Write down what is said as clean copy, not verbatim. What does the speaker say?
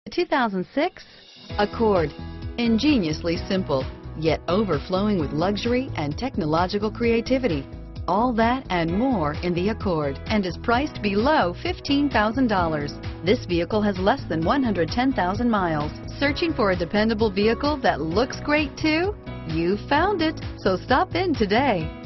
2006 Accord. Ingeniously simple, yet overflowing with luxury and technological creativity. All that and more in the Accord, and is priced below $15,000. This vehicle has less than 110,000 miles. Searching for a dependable vehicle that looks great too? You found it, so stop in today.